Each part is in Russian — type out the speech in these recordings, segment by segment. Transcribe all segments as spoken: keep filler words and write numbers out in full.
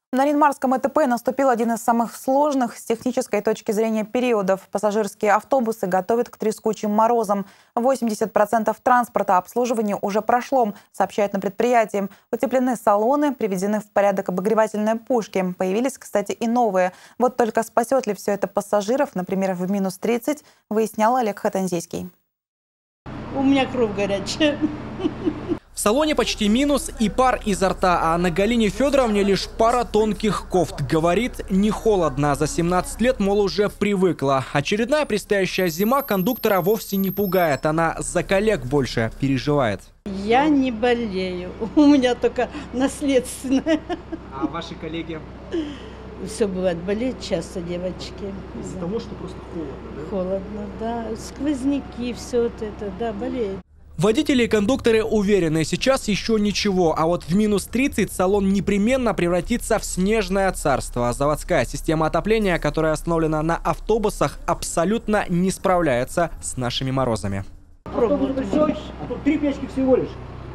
На Ринмарском э тэ пэ наступил один из самых сложных с технической точки зрения периодов. Пассажирские автобусы готовят к трескучим морозам. восемьдесят процентов транспорта обслуживания уже прошло, сообщают на предприятии. Утеплены салоны, приведены в порядок обогревательные пушки. Появились, кстати, и новые. Вот только спасет ли все это пассажиров, например, в минус тридцать, выяснял Олег Хатанзейский. У меня кровь горячая. В салоне почти минус и пар изо рта, а на Галине Федоровне лишь пара тонких кофт. Говорит, не холодно, за семнадцать лет, мол, уже привыкла. Очередная предстоящая зима кондуктора вовсе не пугает, она за коллег больше переживает. Я не болею, у меня только наследственное. А ваши коллеги? Все бывает, болеют часто девочки. Из-за да. того, что просто холодно, да? Холодно, да. Сквозняки, все вот это, да, болеют. Водители и кондукторы уверены, сейчас еще ничего, а вот в минус тридцать салон непременно превратится в снежное царство. Заводская система отопления, которая основана на автобусах, абсолютно не справляется с нашими морозами. Автобус пришел, а тут три печки всего лишь.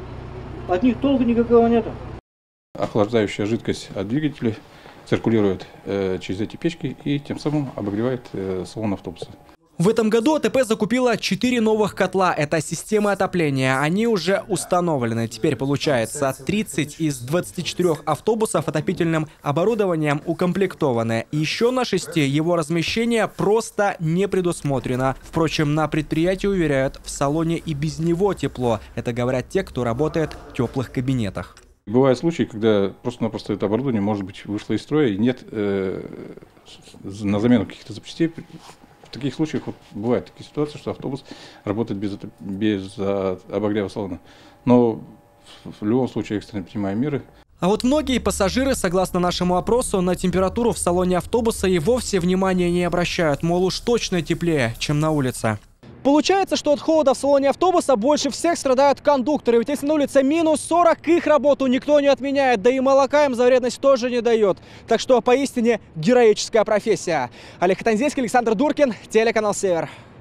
От них толку никакого нету. Охлаждающая жидкость от двигателя циркулирует э, через эти печки и тем самым обогревает э, салон автобуса. В этом году а тэ пэ закупила четыре новых котла. Это системы отопления. Они уже установлены. Теперь получается тридцать из двадцати четырёх автобусов отопительным оборудованием укомплектованы. Еще на шести его размещение просто не предусмотрено. Впрочем, на предприятии уверяют, в салоне и без него тепло. Это говорят те, кто работает в теплых кабинетах. Бывают случаи, когда просто-напросто это оборудование, может быть, вышло из строя и нет э, на замену каких-то запчастей. В таких случаях вот, бывают такие ситуации, что автобус работает без, без а, обогрева салона. Но в любом случае экстренно принимаем меры. А вот многие пассажиры, согласно нашему опросу, на температуру в салоне автобуса и вовсе внимания не обращают. Мол, уж точно теплее, чем на улице. Получается, что от холода в салоне автобуса больше всех страдают кондукторы. Ведь если на улице минус сорок, их работу никто не отменяет. Да и молока им за вредность тоже не дает. Так что поистине героическая профессия. Олег Хатанзейский, Александр Дуркин, телеканал «Север».